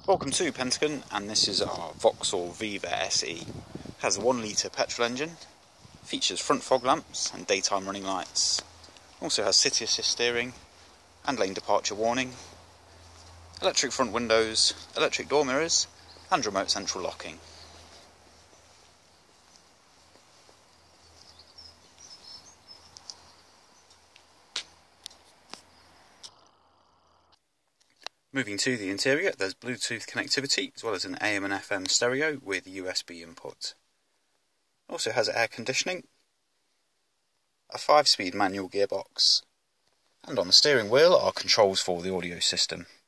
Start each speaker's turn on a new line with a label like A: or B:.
A: Welcome to Pentagon, and this is our Vauxhall Viva SE. It has a 1 litre petrol engine, features front fog lamps and daytime running lights. Also has city assist steering and lane departure warning, electric front windows, electric door mirrors and remote central locking. Moving to the interior, there's Bluetooth connectivity as well as an AM and FM stereo with USB input. Also has air conditioning, a 5-speed manual gearbox, and on the steering wheel are controls for the audio system.